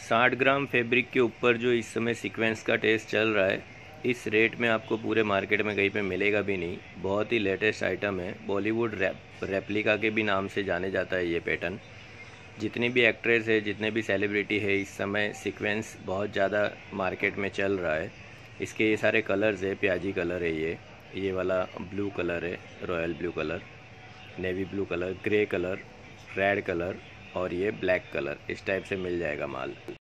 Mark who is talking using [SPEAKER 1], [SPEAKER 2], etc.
[SPEAKER 1] 60 ग्राम fabric के ऊपर जो इस समय सीक्वेंस का टेस्ट चल रहा है, इस रेट में आपको पूरे मार्केट में कहीं पे मिलेगा भी नहीं। बहुत ही लेटेस्ट आइटम है। बॉलीवुड रेप्लिका के भी नाम से जाने जाता है ये पैटर्न। जितनी भी एक्ट्रेस है, जितने भी सेलिब्रिटी है, इस समय सीक्वेंस बहुत ज़्यादा मार्केट में चल रहा है। इसके ये सारे कलर्स है। प्याजी कलर है, ये वाला ब्लू कलर है, royal blue colour, navy blue colour, grey colour, red colour और ये ब्लैक कलर। इस टाइप से मिल जाएगा माल।